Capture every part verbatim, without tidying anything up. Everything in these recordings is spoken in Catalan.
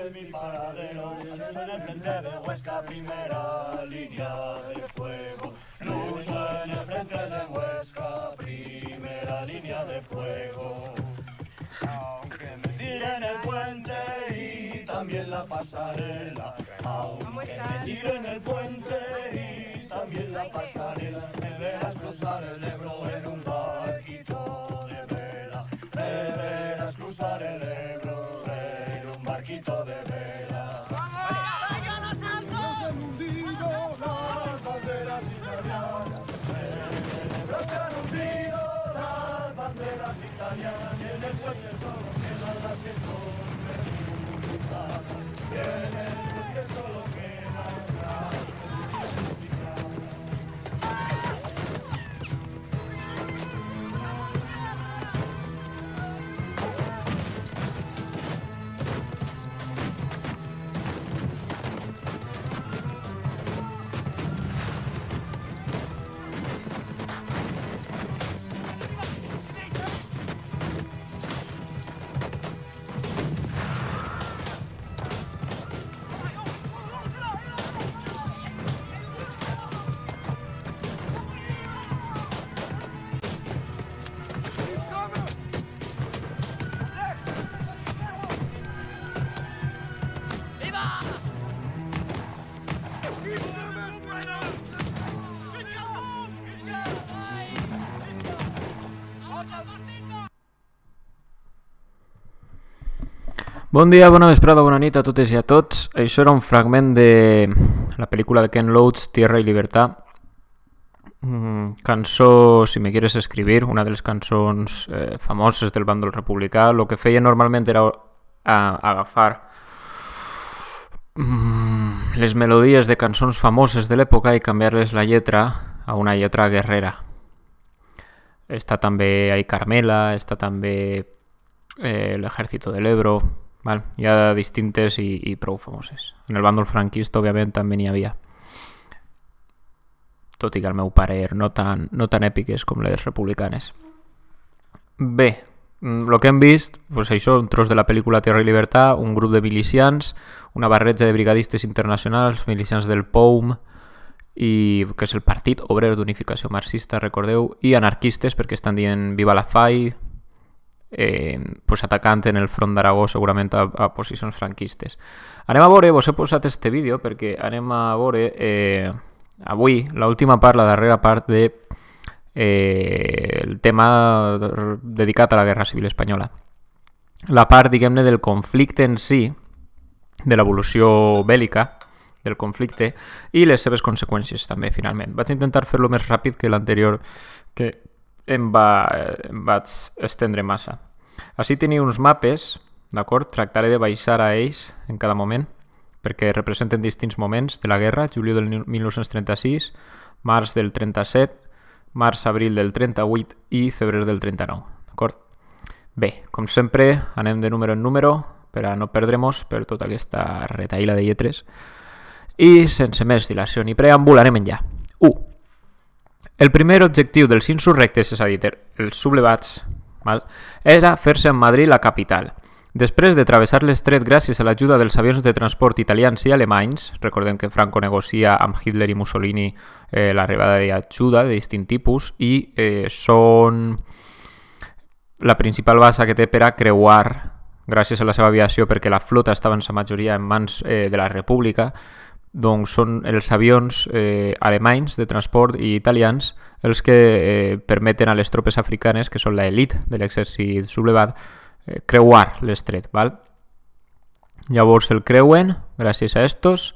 es mi paradero. Lucho en el frente de Huesca, primera línea de fuego. Lucho en el frente de Huesca, primera línea de fuego. Aunque me tiren el puente y también la pasarela. Aunque me tiren el puente y también la pasarela. Me verás cruzar el Ebro en un barquito de vela. Me verás cruzar el Ebro en un barquito de vela. Se han hundido las banderas italianas. En el Ebro se han hundido las banderas italianas. Y en el puente solo quedan las que son republicanas. Y en el puente solo quedan las republicanas. Bon dia, bona vesprada, bona nit a totes i a tots. Això era un fragment de la pel·lícula de Ken Loach, Tierra y Libertad. Mm, cançó, si me quieres escribir, una de les cançons eh, famoses del bàndol republicà. Lo que feia normalment era a, agafar mm, les melodies de cançons famoses de l'època i canviar-les la lletra a una lletra guerrera. Està també Ay Carmela, està també eh, l'Ejército del Ebro. Val? Hi ha distintes i, i prou famoses. En el bàndol franquista, òbviament, també n'hi havia. Tot i que al meu parer no tan, no tan èpiques com les republicanes. Bé, el que hem vist, doncs això, un tros de la pel·lícula Tierra y Libertad, un grup de milicians, una barreja de brigadistes internacionals, milicians del P O U M, i, que és el Partit Obrer d'Unificació Marxista, recordeu, i anarquistes, perquè estan dient Viva la F A I, Eh, pues atacant en el front d'Aragó segurament a, a posicions franquistes. Anem a veure, vos he posat este vídeo perquè anem a veure eh, avui l'última part, la darrera part de eh, el tema dedicat a la Guerra Civil Espanyola. La part, diguem-ne, del conflicte en si, de l'evolució bèl·lica del conflicte i les seves conseqüències també, finalment. Vaig intentar fer-lo més ràpid que l'anterior, que em, va, em vaig estendre massa. Així teniu uns mapes, d'acord? Tractaré de baixar a ells en cada moment, perquè representen distints moments de la guerra, juliol del mil nou-cents trenta-sis, març del trenta-set, març-abril del trenta-vuit i febrer del trenta-nou, d'acord? Bé, com sempre, anem de número en número per a no perdre-nos per tota aquesta retaïla de lletres i sense més dilació ni preàmbul anem en ja. u. El primer objectiu dels insurrectes, és a dir, els sublevats, val, era fer-se en Madrid la capital. Després de travessar l'estret gràcies a l'ajuda dels avions de transport italians i alemanys, recordem que Franco negocia amb Hitler i Mussolini eh, l'arribada d'ajuda de distint tipus i eh, són la principal base que té per a creuar, gràcies a la seva aviació, perquè la flota estava en sa majoria en mans eh, de la República, doncs són els avions eh, alemanys de transport i italians els que eh, permeten a les tropes africanes, que són l'elit de l'exèrcit sublevat, eh, creuar l'estret, val? Llavors el creuen gràcies a estos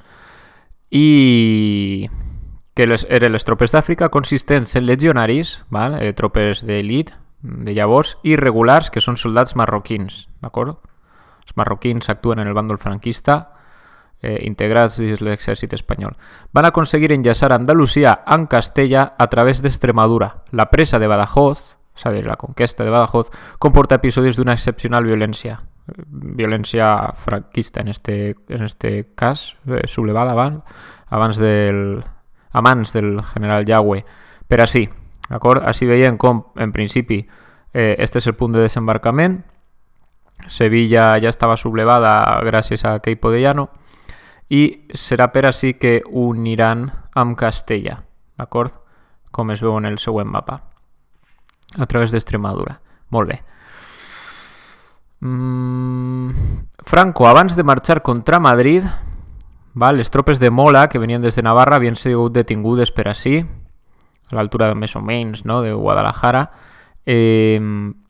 i que les, eren les tropes d'Àfrica consistents en legionaris, val? Eh, tropes d'elit de llavors, i regulars, que són soldats marroquins, d'acord? Els marroquins actuen en el bàndol franquista, Eh, integrats dins l'exèrcit espanyol. Van aconseguir enllaçar Andalusia amb Castella a través d'Extremadura. La presa de Badajoz, és a dir, la conquesta de Badajoz, comporta episodis d'una excepcional violència. Violència franquista, en este, en este cas, eh, sublevada abans, abans del, a mans del general Yagüe. Per així, d'acord? Així veiem com, en principi, eh, este és el punt de desembarcament, Sevilla ja estava sublevada gràcies a Queipo de Llano i serà per així que uniran amb Castella, d'acord? Com es veu en el següent mapa, a través d'Extremadura. Molt bé. Mm, Franco, abans de marxar contra Madrid, val, les tropes de Mola, que venien des de Navarra, havien sigut detingudes per així, a l'altura més o menys, no?, de Guadalajara. Eh,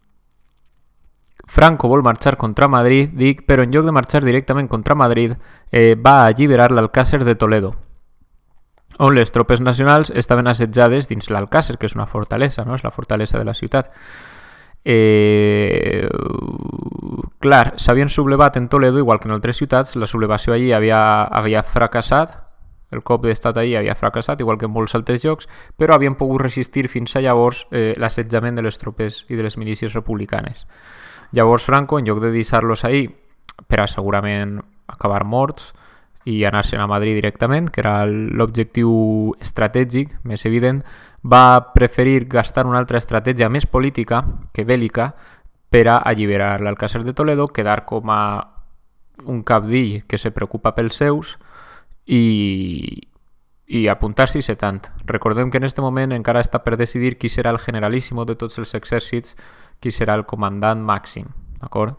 Franco vol marxar contra Madrid, dic, però en lloc de marxar directament contra Madrid, eh, va alliberar l'Alcàsser de Toledo, on les tropes nacionals estaven assetjades dins l'Alcàsser, que és una fortalesa, no? És la fortalesa de la ciutat. Eh, clar, s'havien sublevat en Toledo, igual que en altres ciutats, la sublevació allí havia, havia fracassat, el cop d'estat allí havia fracassat, igual que en molts altres llocs, però havien pogut resistir fins a llavors eh, l'assetjament de les tropes i de les milícies republicanes. Llavors Franco, en lloc de deixar-los ahí per a segurament acabar morts i anar-se'n a Madrid directament, que era l'objectiu estratègic més evident, va preferir gastar una altra estratègia més política que bèl·lica per a alliberar l'Alcàsser de Toledo, quedar com a un cabdill que se preocupa pels seus i, i apuntar-s'hi tant. Recordem que en aquest moment encara està per decidir qui serà el generalíssimo de tots els exèrcits, qui serà el comandant màxim, d'acord?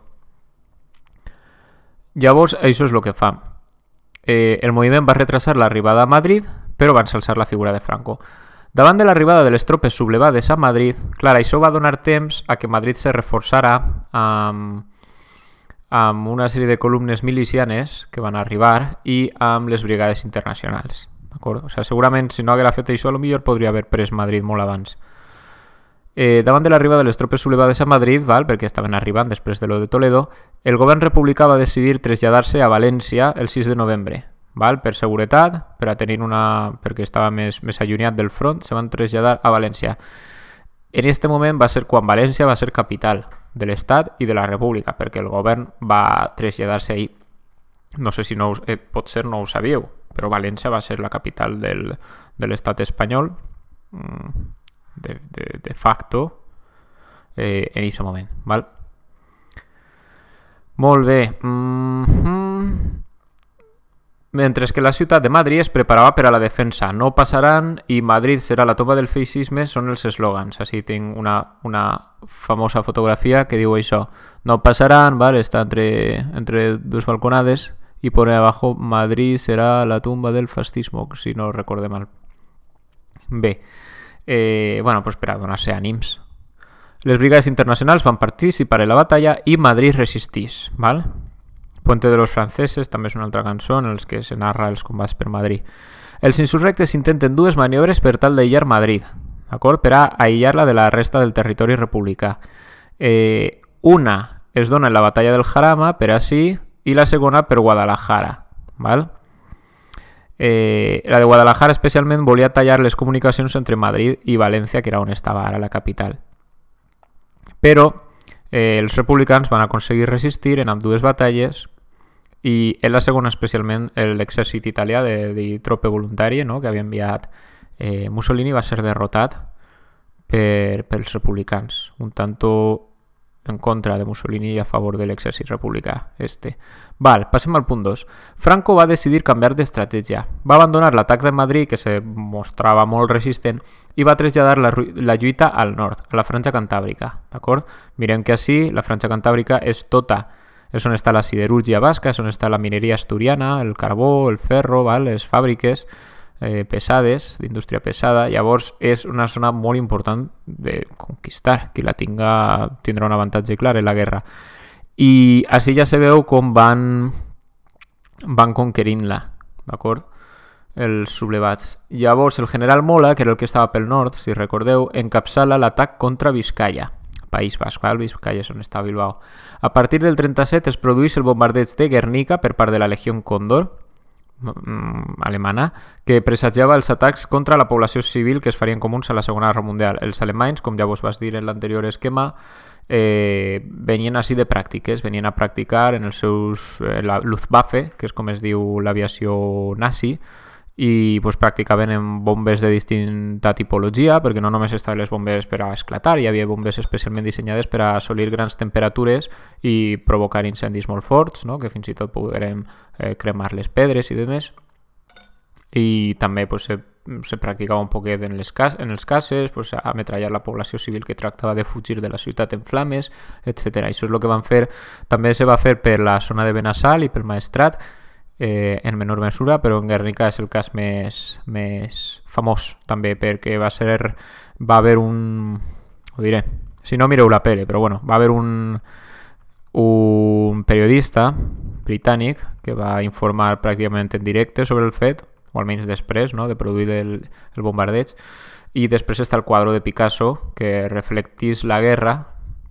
Llavors, això és el que fa. Eh, el moviment va retrasar l'arribada a Madrid, però va ensalçar la figura de Franco. Davant de l'arribada de les tropes sublevades a Madrid, clar, això va donar temps a que Madrid se reforçara amb, amb una sèrie de columnes milicianes que van arribar i amb les brigades internacionals. O sigui, segurament, si no haguera fet això, potser podria haver pres Madrid molt abans. Eh, davant de l'arribada de les tropes sublevades a Madrid, val, perquè estaven arribant després de lo de Toledo, el govern republicà va decidir traslladar-se a València el sis de novembre. Val? Per seguretat, per a tenir una... perquè estava més, més allunyat del front, se van traslladar a València. En aquest moment va ser quan València va ser capital de l'Estat i de la República, perquè el govern va traslladar-se ahí. No sé si no us, eh, potser no ho sabíeu, però València va ser la capital del, de l'Estat espanyol, de, de, de facto, eh, en aquest moment. Val? Molt bé. Mm-hmm. Mentre que la ciutat de Madrid es preparava per a la defensa. No passaran i Madrid serà la tomba del feixisme són els eslògans. Així tinc una, una famosa fotografia que diu això. No passaran, ¿vale? Està entre, entre dos balconades i pone abajo Madrid serà la tumba del fascismo, si no recorde mal. Bé, eh, bueno, pues per a donar-se ànims. Les brigades internacionals van participar en la batalla i Madrid resistís, ¿vale? Puente de los franceses també és una altra cançó en els que se narra els combats per Madrid. Els insurrectes intenten dues maniobres per tal d'aïllar Madrid, d'acord? Per a aïllar-la de la resta del territori republicà. Eh, una es dona en la batalla del Jarama, per així, i la segona per Guadalajara. Val? Eh, la de Guadalajara especialment volia tallar les comunicacions entre Madrid i València, que era on estava ara la capital. Però eh, els republicans van aconseguir resistir en ambdues batalles i en la segona especialment l'exèrcit italià de, de tropa voluntària, no?, que havia enviat eh, Mussolini, va ser derrotat per, pels republicans, un tanto en contra de Mussolini i a favor de l'exèrcit republicà este. Val, passem al punt dos. Franco va decidir canviar d'estratègia. Va abandonar l'atac de Madrid, que se mostrava molt resistent, i va traslladar la, la lluita al nord, a la Franja Cantàbrica. D'acord? Mirem que així la Franja Cantàbrica és tota. És on està la siderúrgia basca, és on està la mineria asturiana, el carbó, el ferro, val? Les fàbriques eh, pesades, d'indústria pesada. Llavors és una zona molt important de conquistar. Qui la tinga tindrà un avantatge clar en la guerra. I així ja se veu com van, van conquerint-la, d'acord? Els sublevats. Llavors el general Mola, que era el que estava pel nord, si recordeu, encapçala l'atac contra Vizcaya, País Basc, val? Vizcaya és on està Bilbao. A partir del trenta-set es produeix el bombardeig de Guernica per part de la Legió Còndor alemana, que presagiava els atacs contra la població civil que es farien comuns a la Segona Guerra Mundial. Els alemanys, com ja vos vas dir en l'anterior esquema, eh, venien així de pràctiques, venien a practicar en els seus eh, la Luftwaffe, que és com es diu l'aviació nazi, i pues, practicaven en bombes de distinta tipologia, perquè no només estaven les bombes per a esclatar, hi havia bombes especialment dissenyades per a assolir grans temperatures i provocar incendis molt forts, no? Que fins i tot poguérem eh, cremar les pedres i demés. I també pues, se, se practicava un poquet en, les cas, en els cases, pues, ametrallar la població civil que tractava de fugir de la ciutat en flames, etcètera. Això és el que van fer. També se va fer per la zona de Benassal i pel Maestrat, eh, en menor mesura, però en Guernica és el cas més, més famós, també, perquè va ser, va haver un... ho diré, si no mireu la pele, però bueno, va haver un, un periodista britànic que va informar pràcticament en directe sobre el fet, o almenys després, no?, de produir el, el bombardeig, i després està el quadre de Picasso que reflectís la guerra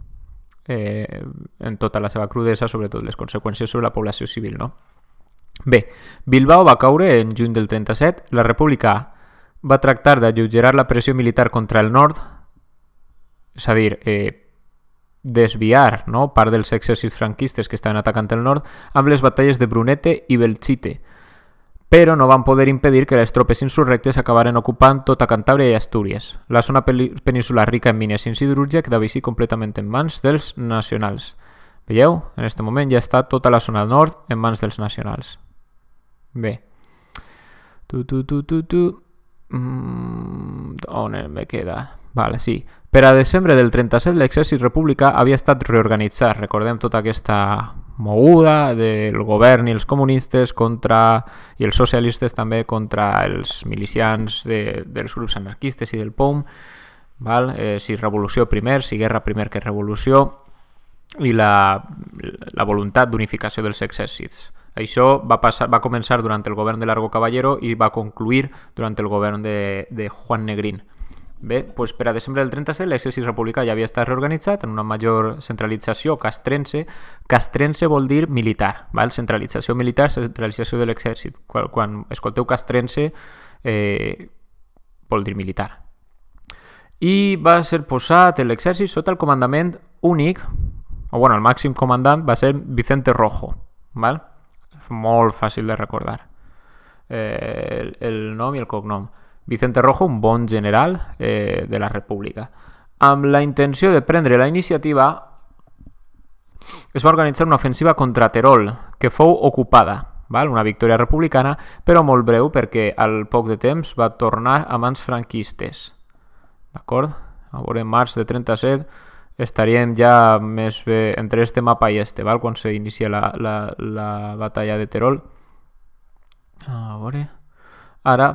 eh, en tota la seva crudesa, sobretot les conseqüències sobre la població civil, no? Bé, Bilbao va caure en juny del trenta-set, la República va tractar d'alleugerar la pressió militar contra el nord, és a dir, eh, desviar, no?, part dels exèrcits franquistes que estaven atacant el nord amb les batalles de Brunete i Belchite, però no van poder impedir que les tropes insurrectes acabaren ocupant tota Cantàbria i Astúries. La zona peninsular rica en mines i en siderúrgia quedava així completament en mans dels nacionals. Veieu? En aquest moment ja està tota la zona del nord en mans dels nacionals. Bé. Tu, tu, tu, tu, tu. Mm, on me queda? Vale, sí. Per a desembre del trenta-set l'exèrcit republicà havia estat reorganitzat. Recordem tota aquesta moguda del govern i els comunistes contra, i els socialistes també, contra els milicians de, dels grups anarquistes i del P O M, val? Eh, si revolució primer, si guerra primer que revolució, i la, la voluntat d'unificació dels exèrcits. Això va, passar, va començar durant el govern de Largo Caballero i va concluir durant el govern de, de Juan Negrín. Bé, doncs per a desembre del trenta-set l'exèrcit republicà ja havia estat reorganitzat en una major centralització castrense. Castrense vol dir militar, val? Centralització militar, centralització de l'exèrcit. Quan, quan escolteu castrense eh, vol dir militar. I va ser posat l'exèrcit sota el comandament únic, o bueno, el màxim comandant va ser Vicente Rojo, val? Molt fàcil de recordar eh, el, el nom i el cognom. Vicente Rojo, un bon general eh, de la República. Amb la intenció de prendre la iniciativa, es va organitzar una ofensiva contra Terol, que fou ocupada, val? Una victòria republicana, però molt breu perquè al poc de temps va tornar a mans franquistes. D'acord? A veure, en març de trenta-set estaríem ja més bé entre este mapa i este, val? Quan s'inicia la, la, la batalla de Terol. A veure... Ara...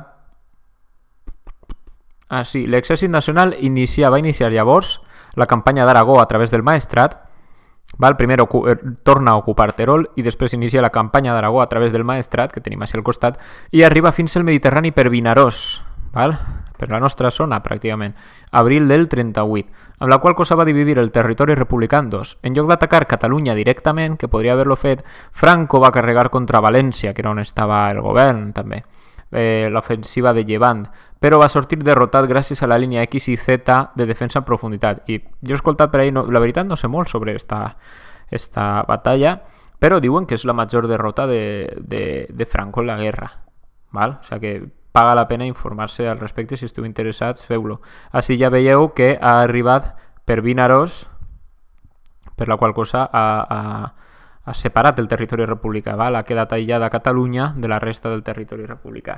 Ah, sí, l'exèrcit nacional inicia, va iniciar llavors la campanya d'Aragó a través del Maestrat, val? Primer eh, torna a ocupar Terol i després inicia la campanya d'Aragó a través del Maestrat, que tenim així al costat, i arriba fins al Mediterrani per Vinaròs, val? Per la nostra zona, pràcticament, abril del trenta-vuit, amb la qual cosa va dividir el territori republicà en dos. En lloc d'atacar Catalunya directament, que podria haver-lo fet, Franco va carregar contra València, que era on estava el govern, també, eh, l'ofensiva de Llevant, però va sortir derrotat gràcies a la línia X i Z de defensa en profunditat. I jo he escoltat per ahí, no, la veritat no sé molt sobre esta, esta batalla, però diuen que és la major derrota de, de, de Franco en la guerra, val? O sigui que paga la pena informar-se al respecte, si esteu interessats, feu-lo. Així ja veieu que ha arribat per Vinaròs, per la qual cosa ha, ha, ha separat el territori republicà, val? Ha quedat aïllada Catalunya de la resta del territori republicà.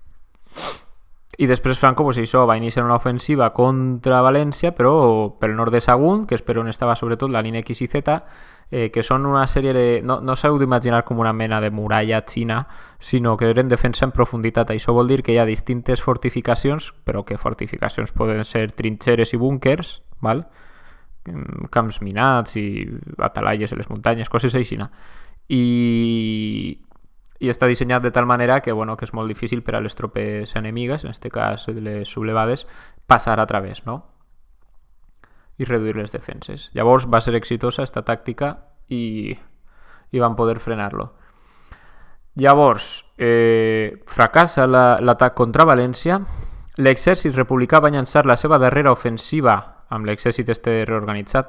I després Franco, pues, això, va iniciar una ofensiva contra València, però pel nord de Sagunt, que és per on estava sobretot la línia X i Z, eh, que són una sèrie de... No, no s'heu d'imaginar com una mena de muralla xina, sinó que eren defensa en profunditat. Això vol dir que hi ha distintes fortificacions, però que fortificacions poden ser trinxeres i búnkers, val? Camps minats i atalaies a les muntanyes, coses així. I... i està dissenyat de tal manera que, bueno, que és molt difícil per a les tropes enemigues, en aquest cas les sublevades, passar a través, no? I reduir les defenses. Llavors va ser exitosa aquesta tàctica i, i van poder frenar-lo. Llavors, eh, fracassa l'atac la, contra València, l'exèrcit republicà va llançar la seva darrera ofensiva amb l'exèrcit este reorganitzat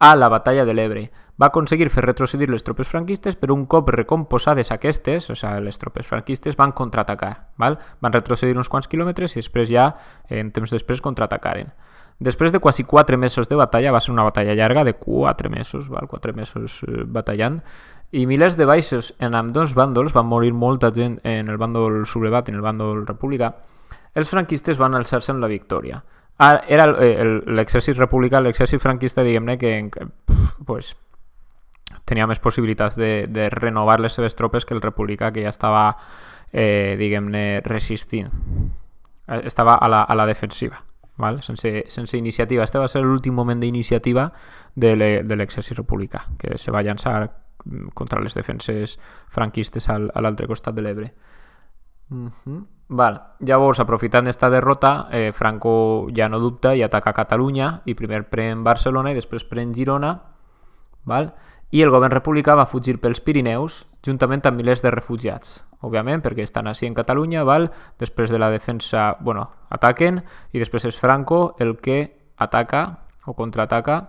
a la batalla de l'Ebre. Va aconseguir fer retrocedir les tropes franquistes, però un cop recomposades aquestes, o sigui, les tropes franquistes, van contraatacar. Val? Van retrocedir uns quants quilòmetres i després ja, en temps després, contraatacaren. Després de quasi quatre mesos de batalla, va ser una batalla llarga de quatre mesos, val? quatre mesos eh, batallant, i milers de baixos en ambdós bàndols, van morir molta gent en el bàndol sublevat i en el bàndol republicà, els franquistes van alçar-se en la victòria. Ara, era l'exèrcit republicà, l'exèrcit franquista, diguem-ne, que, que pues, tenia més possibilitats de, de renovar les seves tropes que el republicà, que ja estava, eh, diguem-ne, resistint. Estava a la, a la defensiva. Val? Sense, sense iniciativa. Este va ser l'últim moment d'iniciativa de l'exèrcit republicà, que se va llançar contra les defenses franquistes al, a l'altre costat de l'Ebre. Uh-huh. Val. Llavors, aprofitant d'esta derrota, eh, Franco ja no dubta i ataca Catalunya, i primer pren Barcelona i després pren Girona, val? I el govern republicà va fugir pels Pirineus juntament amb milers de refugiats, òbviament, perquè estan així en Catalunya, val? Després de la defensa, bueno, ataquen, i després és Franco el que ataca o contraataca,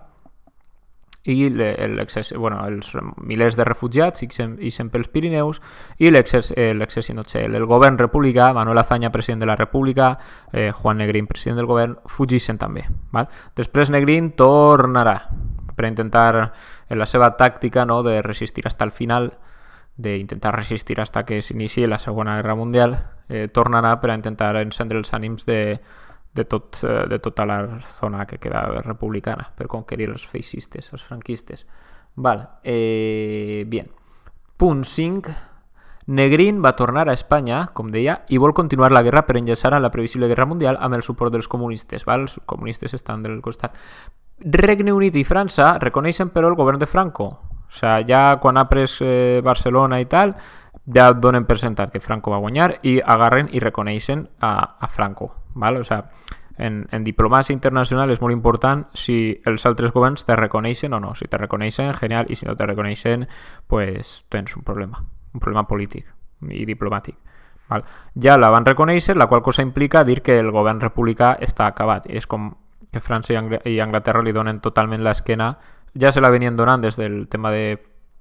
i bueno, els milers de refugiats ixen pels Pirineus, i l'exèrcit no sé, el govern republicà, Manuel Azaña, president de la República, eh, Juan Negrín, president del govern, fugixen també. Val? Després Negrín tornarà per intentar, en la seva tàctica, no, de resistir fins al final, d'intentar resistir fins que s'inici la Segona Guerra Mundial, eh, tornarà per a intentar encendre els ànims de, de, tot, de tota la zona que queda republicana, per conquerir els feixistes, els franquistes. Val. Eh, bien. Punt cinc. Negrín va tornar a Espanya, com deia, i vol continuar la guerra per enllaçar a la previsible Guerra Mundial amb el suport dels comunistes. Val? Els comunistes estan del costat. Regne Unit i França reconeixen però el govern de Franco. O sigui, ja quan ha pres eh, Barcelona i tal, ja donen per sentat que Franco va guanyar i agarren i reconeixen a, a Franco. Val? O sigui, en, en diplomàcia internacional és molt important si els altres governs te reconeixen o no. Si te reconeixen, genial, i si no te reconeixen, pues tens un problema, un problema polític i diplomàtic. Val? Ja la van reconèixer, la qual cosa implica dir que el govern republicà està acabat. És com que França i Anglaterra li donen totalment l'esquena, ja se la venien donant des del tema de,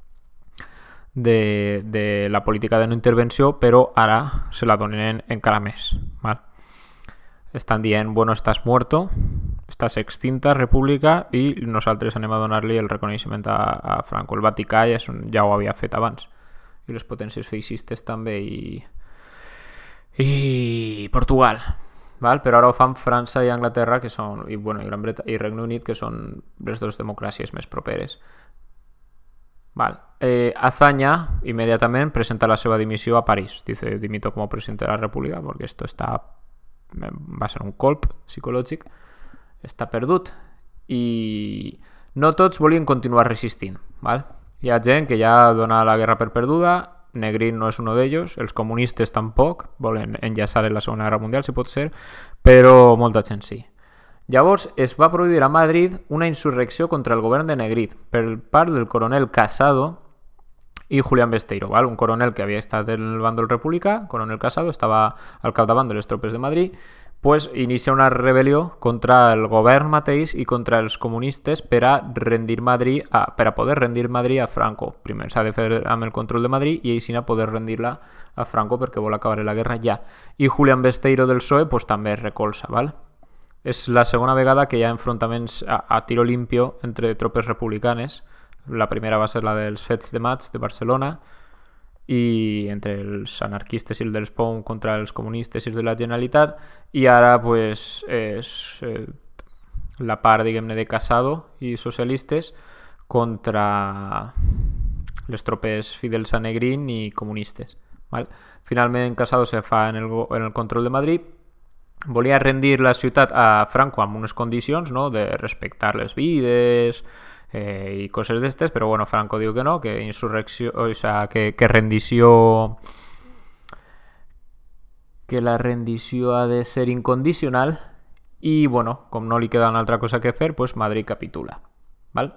de, de la política de no intervenció, però ara se la donen encara més. Val? Estan dient, bueno, estàs muerto, estàs extinta, república, i nosaltres anem a donar-li el reconeixement a, a Franco. El Vaticà ja, un, ja ho havia fet abans, i les potències feixistes també, i, i Portugal. Val? Però ara ho fan França i Anglaterra, que són, i, bueno, i Gran Bretanya i Regne Unit, que són les dues democràcies més properes. Val. Eh, Azaña inmediatament presenta la seva dimissió a París. Dice, dimito como presidente de la República porque esto está, va a ser un colp psicològic, està perdut, i no tots volien continuar resistint. Val? Hi ha gent que ja dona la guerra per perduda. Negrín no és uno d'ells, els comunistes tampoc, volen enllaçar en la Segona Guerra Mundial, si pot ser, però molta gent sí. Llavors es va produir a Madrid una insurrecció contra el govern de Negrín per part del coronel Casado i Julián Besteiro, val? Un coronel que havia estat en el bàndol republicà, coronel Casado, estava al capdavant de les tropes de Madrid, pues inicia una rebel·lió contra el govern mateix i contra els comunistes per a rendir Madrid, a, per a poder rendir Madrid a Franco. Primer s'ha de fer amb el control de Madrid i així a poder rendir-la a Franco perquè vol acabar la guerra ja. I Julián Besteiro del P S O E pues, també es recolza. Val? És la segona vegada que hi ha enfrontaments a, a tiro limpio entre tropes republicanes. La primera va ser la dels fets de maig de Barcelona, i entre els anarquistes i el dels P O M contra els comunistes i els de la Generalitat, i ara pues, és eh, la part, diguem-ne, de Casado i socialistes contra les tropes fidels a Negrín i comunistes. Val? Finalment Casado se fa en el, en el control de Madrid, volia rendir la ciutat a Franco amb unes condicions, no?, de respectar les vides, Eh, i coses d'estes, però bueno, Franco diu que no, que insurrecció, o sea, que, que rendició, que la rendició ha de ser incondicional, i bueno, com no li queda una altra cosa que fer, pues Madrid capitula. Val?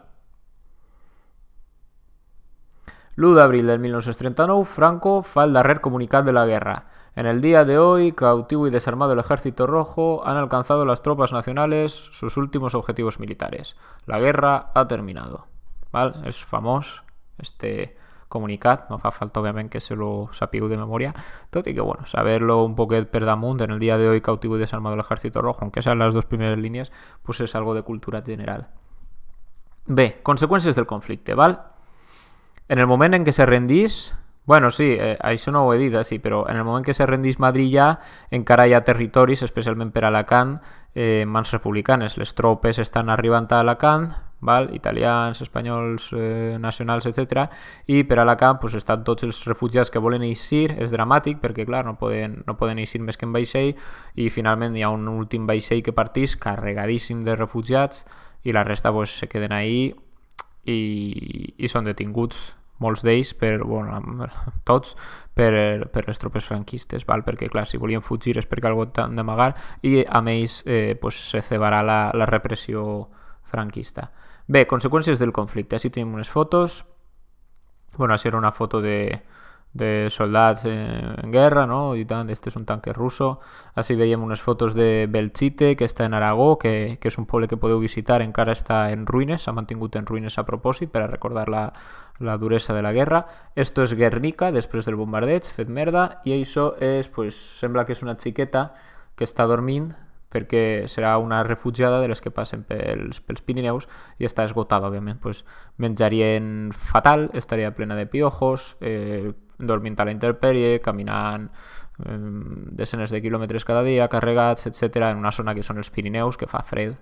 l'u d'abril del mil nou-cents trenta-nou, Franco fa el darrer comunicat de la guerra. En el día de hoy, cautivo y desarmado el Ejército Rojo, han alcanzado las tropas nacionales sus últimos objetivos militares. La guerra ha terminado. Val? És famós este comunicat, no fa falta òbviament que se lo sapigueu de memòria, tot i que bueno, saber-lo un poquet per damunt, en el día de hoy cautivo y desarmado el Ejército Rojo, aunque sean las dos primeras línies, pues és algo de cultura general. Bé, conseqüències del conflicte, val? En el moment en què se rendís, bueno, sí, eh, això no ho he dit, sí, però en el moment que se rendís Madrid ja, encara hi ha territoris, especialment per Alacant, eh, en mans republicanes. Les tropes estan arribant a Alacant, val? Italians, espanyols, eh, nacionals, etcètera. I per Alacant pues, estan tots els refugiats que volen eixir. És dramàtic perquè, clar, no poden, no poden eixir més que en vaixell i finalment hi ha un últim vaixell que partís carregadíssim de refugiats i la resta pues, se queden ahí i, i són detinguts molts d'ells, per, bueno, tots, per, per les tropes franquistes, val? Perquè clar, si volien fugir és perquè algú han d'amagar i amb ells eh, pues, se cebarà la, la repressió franquista. Bé, conseqüències del conflicte. Així tenim unes fotos. Bueno, així era una foto de, de soldats en, en guerra, no? I tant, este és un tanque russo. Així veiem unes fotos de Belchite, que està en Aragó, que, que és un poble que podeu visitar, encara està en ruïnes, s'ha mantingut en ruïnes a propòsit per a recordar la, la duresa de la guerra. Esto és Guernica, després del bombardeig, fet merda, i això és, pues, sembla que és una xiqueta que està dormint, perquè serà una refugiada de les que passen pels, pels Pirineus i està esgotada, òbviament. Pues, menjarien fatal, estaria plena de piojos, eh, dormint a la intempèrie, caminant eh, desenes de quilòmetres cada dia, carregats, etcètera, en una zona que són els Pirineus, que fa fred.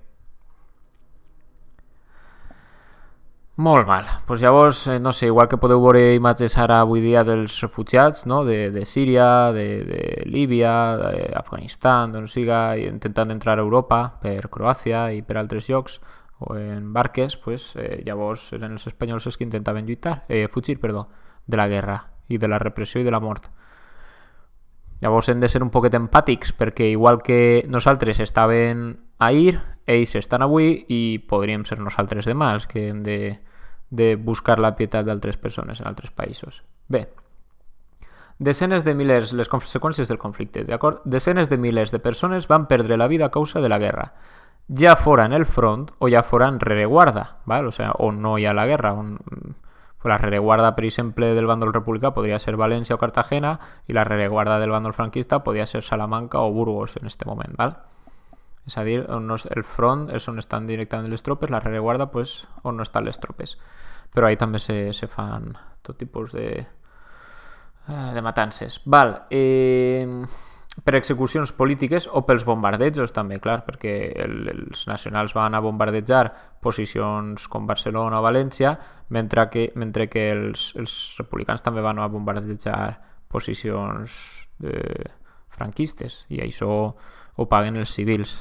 Molt mal. Pues llavors, no sé, igual que podeu veure imatges ara avui dia dels refugiats, no? de, de Síria, de, de Líbia, d'Afganistan, d'on siga, intentant entrar a Europa per Croàcia i per altres llocs, o en barques, pues, eh, llavors eren els espanyols els que intentaven lluitar, eh, fugir, perdó, de la guerra i de la repressió i de la mort. Llavors hem de ser un poquet empàtics perquè igual que nosaltres estaven ahir, ells estan avui i podríem ser nosaltres demà els que hem de, de buscar la pietat d'altres persones en altres països. Bé, desenes de milers, les conseqüències del conflicte, d'acord? Desenes de milers de persones van perdre la vida a causa de la guerra, ja fora en el front o ja fora en rereguarda, ¿vale? O sea, on no hi ha la guerra, on... La rereguarda, per exemple, del bàndol republicà podria ser València o Cartagena i la rereguarda del bàndol franquista podria ser Salamanca o Burgos en aquest moment, val? És a dir, on no, el front és on estan directament les tropes, la rereguarda pues, on no estan les tropes. Però ahí també se, se fan tot tipus de, de matances. Val, eh, per execucions polítiques o pels bombardejos també, clar, perquè el, els nacionals van a bombardejar posicions com Barcelona o València, mentre que, mentre que els, els republicans també van a bombardejar posicions eh, franquistes, i això ho paguen els civils.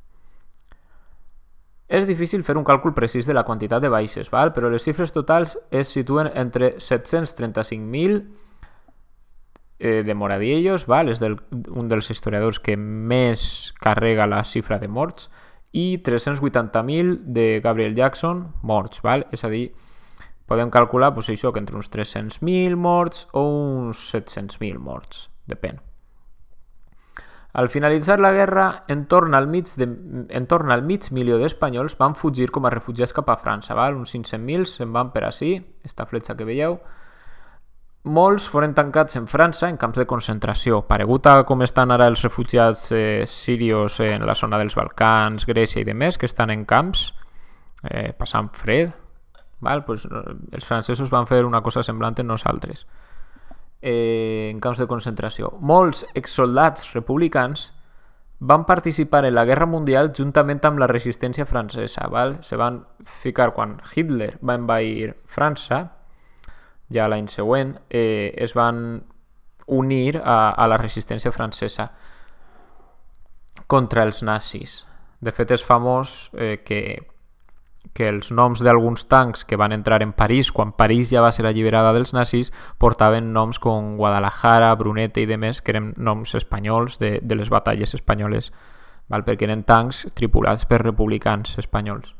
És difícil fer un càlcul precís de la quantitat de baixes, val? Però les xifres totals es situen entre set-cents trenta-cinc mil eh, de Moradiellos, val? És del, un dels historiadors que més carrega la xifra de morts, i tres-cents vuitanta mil de Gabriel Jackson morts, val? És a dir, podem calcular pues, això, que entre uns tres-cents mil morts o uns set-cents mil morts, depèn. Al finalitzar la guerra, entorn al mig, de, entorn al mig milió d'espanyols van fugir com a refugiats cap a França, val? Uns cinc-cents mil se'n van per ací, esta fletxa que veieu. Molts foren tancats en França en camps de concentració, paregut a com estan ara els refugiats eh, sírios en la zona dels Balcans, Grècia i demés, que estan en camps eh, passant fred. Val? Pues, els francesos van fer una cosa semblant en nosaltres, eh, en camps de concentració. Molts exsoldats republicans van participar en la Guerra Mundial juntament amb la resistència francesa. Val? Se van ficar quan Hitler va envair França, ja l'any següent, eh, es van unir a, a la resistència francesa contra els nazis. De fet, és famós eh, que, que els noms d'alguns tancs que van entrar en París, quan París ja va ser alliberada dels nazis, portaven noms com Guadalajara, Brunete i demés, que eren noms espanyols de, de les batalles espanyoles, val? Perquè eren tancs tripulats per republicans espanyols.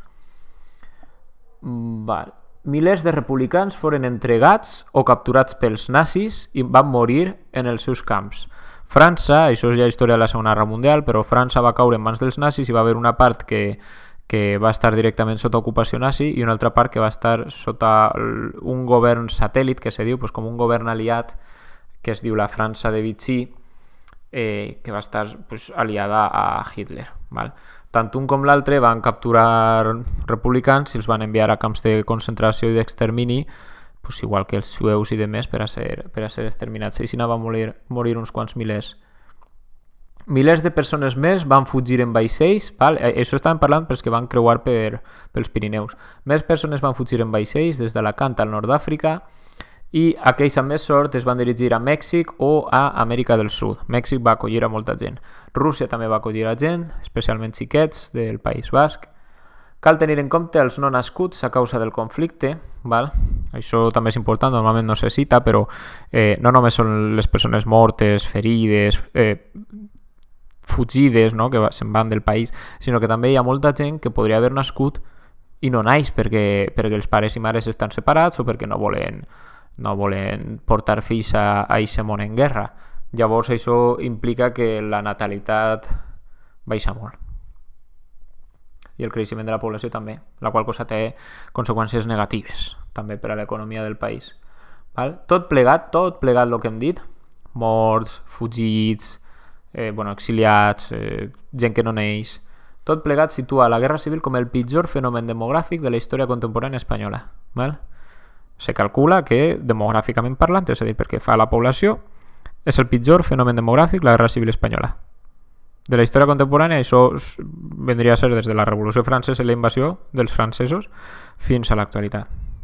Val. Milers de republicans foren entregats o capturats pels nazis i van morir en els seus camps. França, això és ja història de la Segona Guerra Mundial, però França va caure en mans dels nazis i va haver una part que, que va estar directament sota ocupació nazi i una altra part que va estar sota un govern satèl·lit, que se diu, doncs com un govern aliat, que es diu la França de Vichy, eh, que va estar pues, aliada a Hitler. Val? Tant un com l'altre van capturar republicans i els van enviar a camps de concentració i d'extermini, pues, igual que els jueus i demés, per a ser, per a ser exterminats. Així van morir, morir uns quants milers. Milers de persones més van fugir en vaixells, val? Això estàvem parlant pels que van creuar per, pels Pirineus. Més persones van fugir en vaixells des d'Alacant al nord d'Àfrica i aquells amb més sort es van dirigir a Mèxic o a Amèrica del Sud. Mèxic va acollir a molta gent. Rússia també va acollir a gent, especialment xiquets del País Basc. Cal tenir en compte els no nascuts a causa del conflicte, val? Això també és important, normalment no se cita, però eh, no només són les persones mortes, ferides, eh, fugides, no? Que se'n van del país, sinó que també hi ha molta gent que podria haver nascut i no naix perquè, perquè els pares i mares estan separats o perquè no volen, no volen portar fills a aquest món en guerra. Llavors això implica que la natalitat baixa molt i el creixement de la població també, la qual cosa té conseqüències negatives també per a l'economia del país. Val? Tot plegat, tot plegat el que hem dit, morts, fugits, eh, bueno, exiliats, eh, gent que no neix, tot plegat situa la Guerra Civil com el pitjor fenomen demogràfic de la història contemporània espanyola. Val? Se calcula que, demogràficament parlant, és a dir, perquè fa la població, és el pitjor fenomen demogràfic la Guerra Civil espanyola. De la història contemporània, això vendria a ser des de la Revolució Francesa i la invasió dels francesos fins a l'actualitat.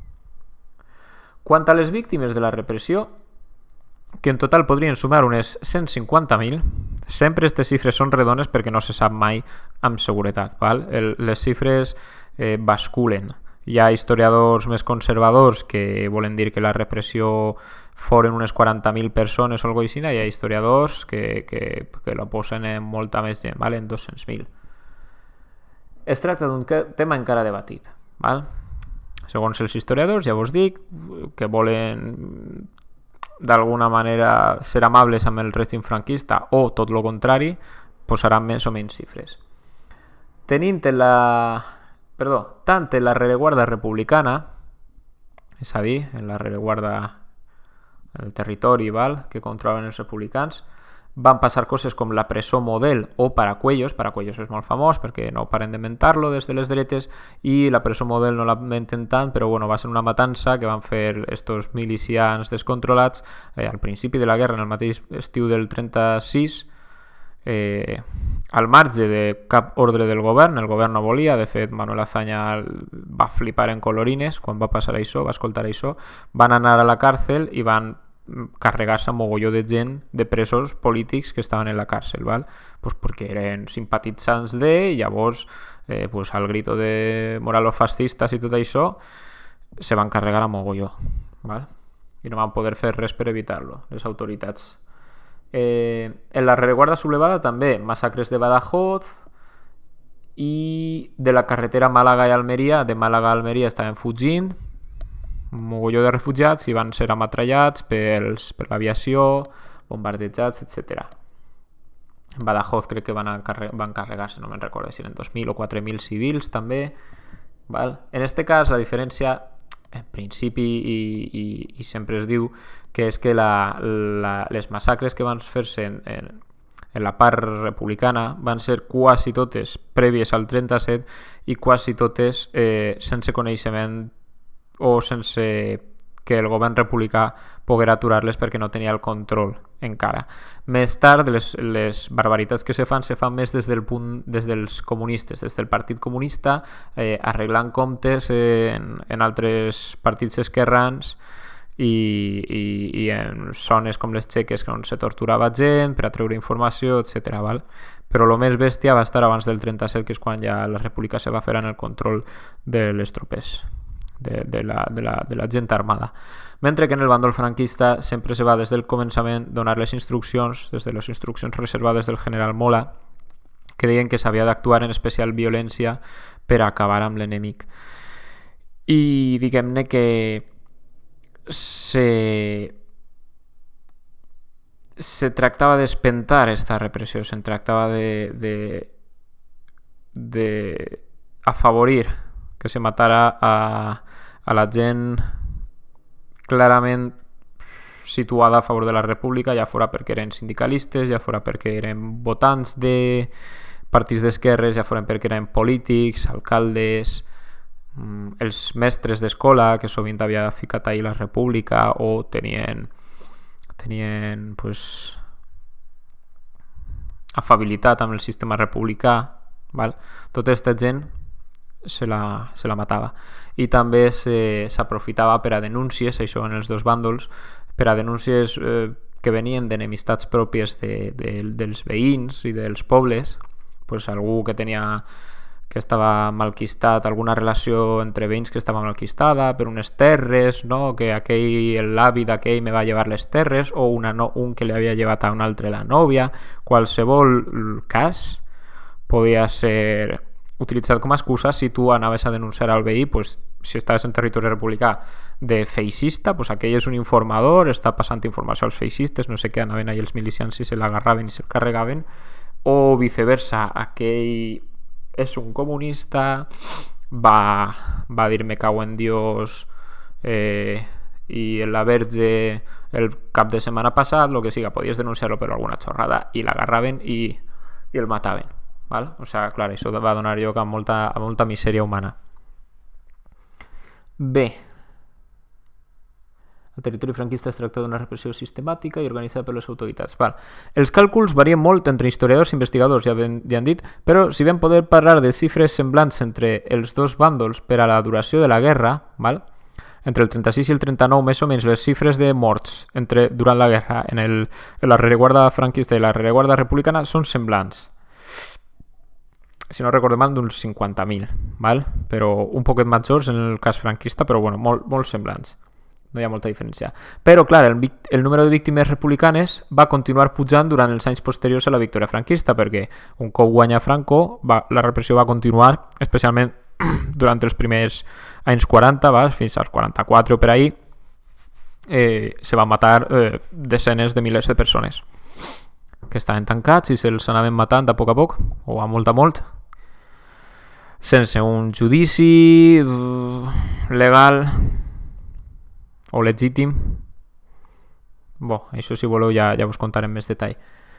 Quant a les víctimes de la repressió, que en total podrien sumar unes cent cinquanta mil, sempre aquestes xifres són redones perquè no se sap mai amb seguretat. Val? El, les xifres eh, basculen. Hi ha historiadors més conservadors que volen dir que la repressió foren unes quaranta mil persones o alguna cosa així, i hi ha historiadors que, que, que la posen en molta més gent, val? En dos-cents mil. Es tracta d'un tema encara debatit. Val? Segons els historiadors, ja vos dic, que volen d'alguna manera ser amables amb el règim franquista o tot el contrari, posaran més o menys xifres. Tenint en la... Perdó, tant en la rereguarda republicana, és a dir, en la rereguarda en el territori, val, que controlen els republicans, van passar coses com la presó model o Paracuellos. Paracuellos és molt famós perquè no paren de mentar-lo des de les dretes, i la presó model no la menten tant, però bueno, va ser una matança que van fer estos milicians descontrolats eh, al principi de la guerra, en el mateix estiu del trenta-sis, eh, al marge de cap ordre del govern. El govern no volia, de fet Manuel Azaña va flipar en colorines quan va passar això, va escoltar això, van anar a la càrcel i van carregar-se un mogolló de gent, de presos polítics que estaven en la càrcel, val? Pues perquè eren simpatitzants de, i llavors eh, pues al grito de moralos fascistas i tot això se van carregar a mogolló, val? I no van poder fer res per evitar-lo, les autoritats. Eh, en la rereguarda sublevada també massacres de Badajoz i de la carretera Màlaga i Almeria. De Màlaga a Almeria estaven fugint un mogolló de refugiats i van ser ametrallats pels, per l'aviació, bombardejats, etcètera. En Badajoz crec que van, carre van carregar-se, no me'n recordo si eren dos mil o quatre mil civils també. Val? En este cas la diferència, en principi, i, i, i sempre es diu, que és que la, la, les massacres que van fer-se en, en, en la part republicana van ser quasi totes prèvies al trenta-set i quasi totes eh, sense coneixement o sense que el govern republicà poguera aturar-les perquè no tenia el control encara. Més tard, les, les barbaritats que se fan, se fan més des del punt, des dels comunistes, des del Partit Comunista, eh, arreglant comptes en, en altres partits esquerrans i, i, i en zones com les txeques on se torturava gent per a treure informació, etcètera. Val? Però el més bèstia va estar abans del trenta-set, que és quan ja la república se va fer en el control de les tropes. De, de, la, de, la, de la gent armada. Mentre que en el bàndol franquista sempre se va des del començament donar les instruccions, des de les instruccions reservades del general Mola, que deien que s'havia d'actuar en especial violència per acabar amb l'enemic. I diguem-ne que se... se tractava d'espentar esta repressió, se tractava de, de, de afavorir que se matara a, a la gent clarament situada a favor de la república, ja fora perquè eren sindicalistes, ja fora perquè eren votants de partits d'esquerres, ja foren perquè eren polítics, alcaldes, els mestres d'escola, que sovint havia ficat ahir la república, o tenien tenien pues, afabilitat amb el sistema republicà, val? Tota aquesta gent se la, se la matava. I també s'aprofitava per a denúncies, això en els dos bàndols, per a denúncies eh, que venien d'enemistats pròpies de, de, dels veïns i dels pobles, pues algú que tenia que estava malquistat, alguna relació entre veïns que estava malquistada per unes terres, no? Que aquell, l'avi d'aquell me va llevar les terres, o una no, un que li havia llevat a un altre la nòvia. Qualsevol cas podia ser utilitzat com a excusa si tu anaves a denunciar al veí, pues, si estaves en territori republicà, de feixista, pues aquell és un informador, està passant informació als feixistes, no sé què, anaven ahí els milicians i se l'agarraven i se'l carregaven, o viceversa, aquell és un comunista, va, va dir me cago en Dios eh, i la verge el cap de setmana passat, el que siga, podies denunciar-lo per alguna xorrada i l'agarraven i, i el mataven, val? O sigui, clar, això va donar lloc a molta, a molta misèria humana. Bé, el territori franquista es tracta d'una repressió sistemàtica i organitzada per les autoritats. Val. Els càlculs varien molt entre historiadors i investigadors, ja, ben, ja han dit, però si vam poder parlar de xifres semblants entre els dos bàndols per a la duració de la guerra, val? Entre el trenta-sis i el trenta-nou, més o menys, les xifres de morts entre, durant la guerra en, el, en la rereguarda franquista i la rereguarda republicana són semblants. Si no recordo mal, d'uns cinquanta mil, val? Però un poquet majors en el cas franquista, però bueno, molt, molt semblants. No hi ha molta diferència. Però, clar, el, el número de víctimes republicanes va continuar pujant durant els anys posteriors a la victòria franquista, perquè un cop guanya Franco, va, la repressió va continuar, especialment durant els primers anys quaranta, va, fins als quaranta-quatre o per ahí, eh, se van matar eh, desenes de milers de persones que estaven tancats i se'ls anaven matant a poc a poc, o a molt a molt, sense un judici legal o legítim. Bo, això si voleu ja, ja us contaré en més detall.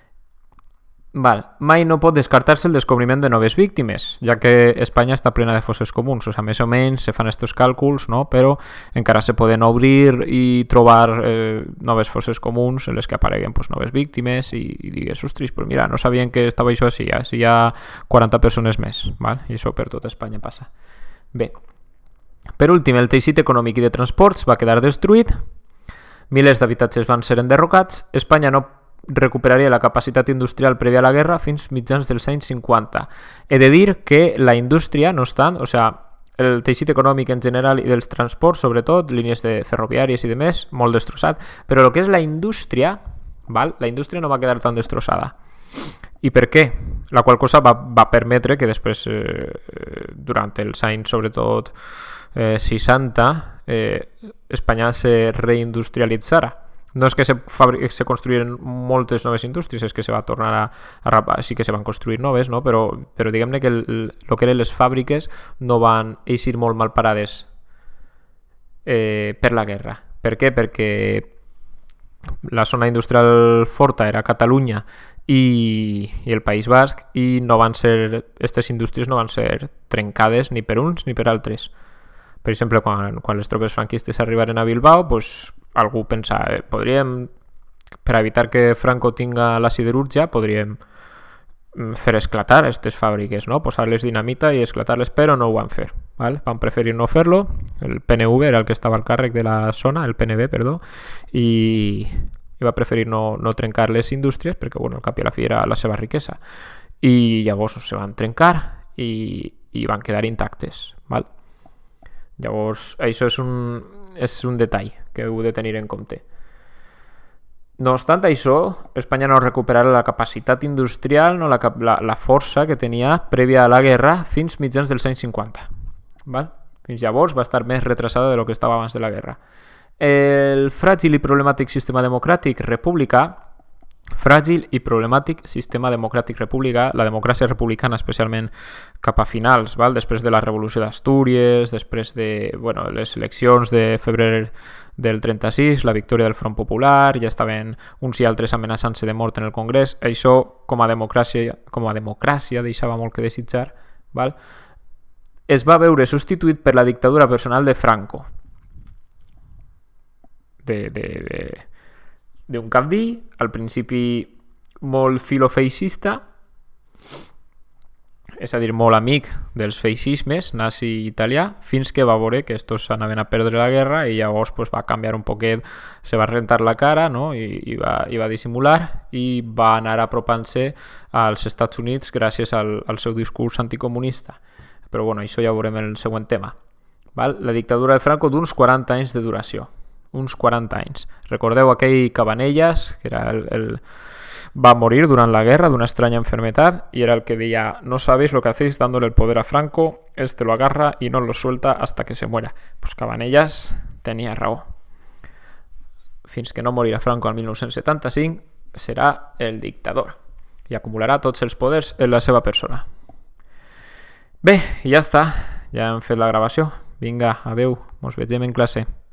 Val. Mai no pot descartar-se el descobriment de noves víctimes, ja que Espanya està plena de fosses comuns. O sigui, més o menys se fan estos càlculs, no? Però encara se poden obrir i trobar eh, noves fosses comuns en les que apareguen pues, noves víctimes i, i digues, ostres, pues mira, no sabien que estava això així, ja, si hi ha quaranta persones més, val? I això per tot Espanya passa. Bé. Per últim, el teixit econòmic i de transports va quedar destruït, milers d'habitatges van ser enderrocats, Espanya no recuperaria la capacitat industrial prèvia a la guerra fins mitjans dels anys cinquanta. He de dir que la indústria, no obstant, o sigui, el teixit econòmic en general i dels transports, sobretot, línies de ferroviàries i demés, molt destrossat, però el que és la indústria, val? La indústria no va quedar tan destrossada. I per què? La qual cosa va, va permetre que després, eh, durant els anys, sobretot, eh, seixanta, eh, Espanya se reindustrialitzara. No és que se, se construïren moltes noves indústries, és que se va tornar a, a sí que se van construir noves, no? però, però diguem-ne que el, el que eren les fàbriques no van eixir molt mal parades eh, per la guerra. Per què? Perquè la zona industrial forta era Catalunya i, i el País Basc, i no van ser, aquestes indústries no van ser trencades ni per uns ni per altres. Per exemple, quan, quan les tropes franquistes arribaren a Bilbao, pues, algú pensa, eh, podríem, per evitar que Franco tinga la siderúrgia, podríem fer esclatar aquestes fàbriques, no? Posar-les dinamita i esclatar-les, però no ho van fer. ¿Vale? Van preferir no fer-lo. El P N V era el que estava al càrrec de la zona, el P N V, perdó, i, i va preferir no, no trencar les indústries perquè, bueno, al cap i a la fi era la seva riquesa. I llavors se van trencar i, i van quedar intactes. ¿Vale? Llavors, això és un, és un detall que heu de tenir en compte. No obstant això, Espanya no recuperarà la capacitat industrial, no la, la, la força que tenia prèvia a la guerra fins mitjans dels anys cinquanta. Val? Fins llavors va estar més retrasada de lo que estava abans de la guerra. El fràgil i problemàtic sistema democràtic republicà fràgil i problemàtic sistema democràtic republicà, la democràcia republicana especialment cap a finals, val? Després de la revolució d'Astúries, després de bueno, les eleccions de febrer del trenta-sis, la victòria del Front Popular, ja estaven uns i altres amenaçant-se de mort en el Congrés, això com a democràcia, com a democràcia deixava molt que desitjar, val? Es va veure substituït per la dictadura personal de Franco, de... de, de d'un cabdí, al principi molt filofeixista, és a dir, molt amic dels feixismes nazi italià, fins que va veure que estos anaven a perdre la guerra i llavors pues, va canviar un poquet, se va rentar la cara, no? I, i, va, i va dissimular i va anar apropant-se als Estats Units gràcies al, al seu discurs anticomunista. Però bueno, això ja ho veurem en el següent tema. Val? La dictadura de Franco d'uns quaranta anys de duració. Uns quaranta anys. Recordeu aquell Cabanellas, que era el, el... va morir durant la guerra d'una estranya enfermedad y era el que decía, no sabéis lo que hacéis dándole el poder a Franco, este lo agarra y no lo suelta hasta que se muera. Pues Cabanellas tenia raó. Fins que no morirà Franco el mil nou-cents setanta-cinc, serà el dictador i acumularà tots els poders en la seva persona. Bé, ja està. Ja hem fet la gravació. Vinga, adeu. Mos vegem en classe.